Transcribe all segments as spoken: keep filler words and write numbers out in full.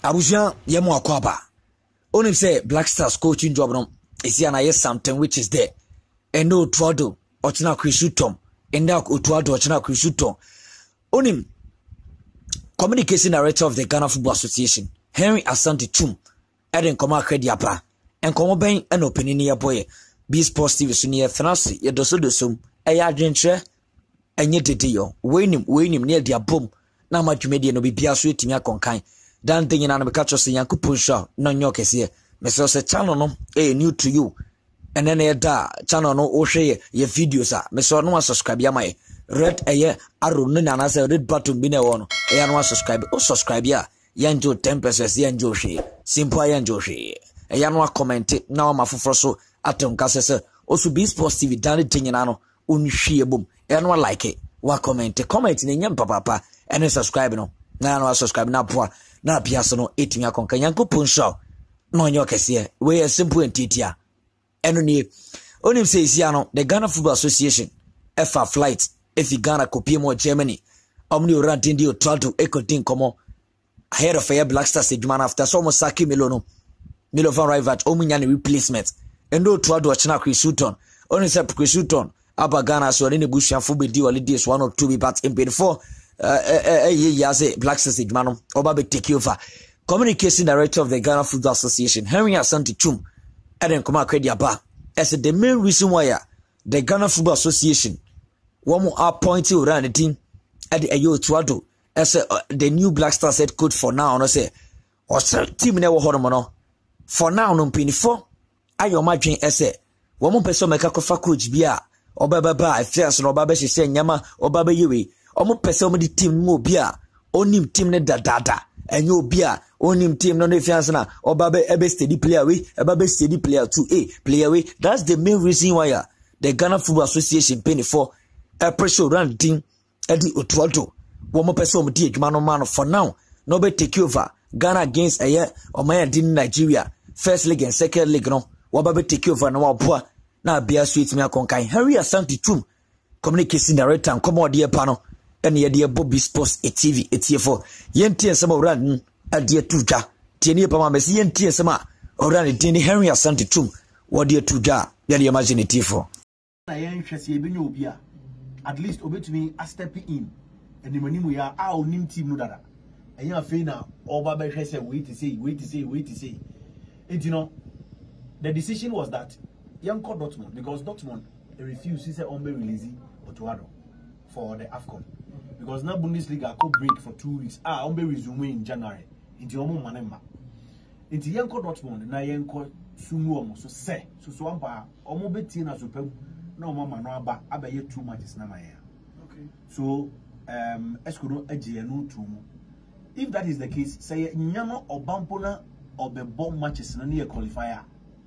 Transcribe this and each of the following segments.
Abuja yemu akwaba. Only say Black Stars coaching job no is here na yes something which is there. And no Otto Addo ochina Chrisutom. And now Otto Addo ochina Chrisutom. Only communication director of the Ghana Football Association, Henry Asante Chum, Eden Koma Krediapa, and Komo Ben and opening your boy. Be sports T V so near Thanasi, ye doso dosum, a yadrentre, and yet deal. Wayne him, Wayne him near their boom. Now much media no be biasu to me a conkai. Dan thing in an catcher say Yanku Punshaw, no nyokes here. Mister Se channel no, eh, new to you. And then a da channel no oshe ye videos are. Mister No one subscribe ya my red a year arrow nana say red button bine one. Eh, no one subscribe or subscribe ya. Yanjo ten percent yanjo she. Simple yanjo she. A yanwa comment it now my fufroso atom casses. Also be sports T V done it in ano unshie boom. And one like it. Wa comment comment in yam papa and then subscribe no. Now no subscribe na poa. Na piaso no eighteen akonka Yanku Punshaw. No nyokes here. We are simple and titia. Eno ni onim say isia no the Ghana Football Association F A flight if Ghana kopie mo Germany omni orantin di Otto Addo ekotin komo ahead of a Black Stars ejuma after so mo saki Milo no Milo van Rivat omunya ne replacement endo Otto Addo achina Chrisutom onim say Chrisutom aba Ghana so ne busuafo be di holidays one or two be but in before eh eh ya say Black Stars ejuma no oba be take over. Communication director of the Ghana Football Association Henry Asante Chum Eden Koma Krediapa as the main reason why the Ghana Football Association one more appointed around the team at the Otto Addo as uh, the new Black Stars head coach for now. No say or team never hormono for now no pin for ayo madwen ese one more person make a coach bia or baba ba affairs no baba she say nyama or baba yewe or more person the team mo bia onim team ne da dada and you bia onim team no fiance na obabe ebe steady player we ebe steady player two A player we. That's the main reason why uh, the Ghana Football Association pay for a pressure run team at the Otto Addo one more person di adwuma no man for now no be take over Ghana against a year or my in Nigeria first league and second league no obabe take over no aboa na bia sweet me akonkan Henry Asante Chum communication director and come on dear panel and ye dear Bobby Sports a T V a T F O yenti some run adie tuja tieni pa ma mesi yenti sama ora ne tieni Henry Asante Chum wo die tuja ya de imaginative for na yen hwese e benyo obi a at least obetumi a step in enimanimu ya a onim team no dada eya fe na oba be hwese wait to say wait to say wait to say and you know the decision was that young called Dortmund because Dortmund refused to say on be releasing Otto Addo for the AFCON because now Bundesliga could break for two weeks ah on be resume in January into omo manema into yanko Dortmund na yanko sumu omo so se so so ampa omo beti na so pam na omo ma no aba abaye two matches na ya okay so um eskudo agye no two mu if that is the case say nyama obampo na obebo matches na ne qualifier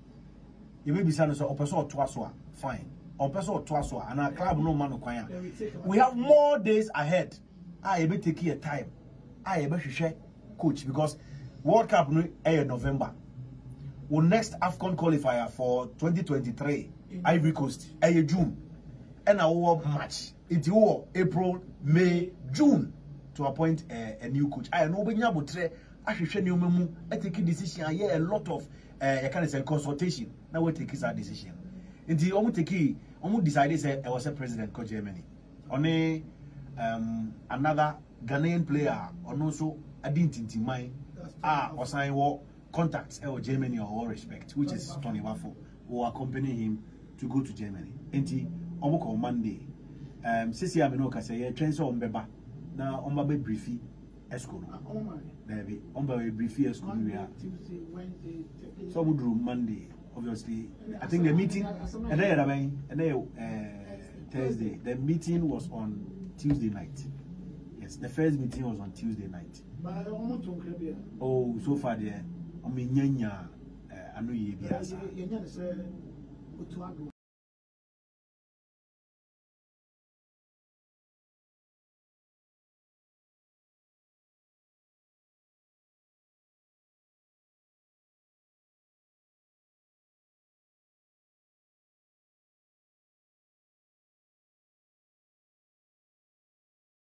you may be saying so opeso to aso fine opeso to aso and our club no man kwan we have more days ahead I be take your time I be hwehwe coach because World Cup no eh November. Our next AFCON qualifier for twenty twenty-three Ivory Coast eh June. And our match it will April, May, June to appoint uh, a new coach. I know when you have to ahwehwe ne omamu I take a decision I hear a lot of uh, I can say consultation. Now we take that decision. Until omu take omu decided say I was a president coach Germany. Only um another Ghanaian player and also I didn't in mind ah or sign war contacts or Germany or all respect, which is Tony Waffle, who accompany him to go to Germany. Enti omo on Monday. Um sisi aminoka say transfer on beba na on be briefy esco. There be on be briefy esco we are Tuesday, Wednesday, so we do Monday. Obviously, I think the meeting and then and then uh, Thursday. The meeting was on Tuesday night. Yes, the first meeting was on Tuesday night. Oh, so far there, I mean, Yanya, I know you be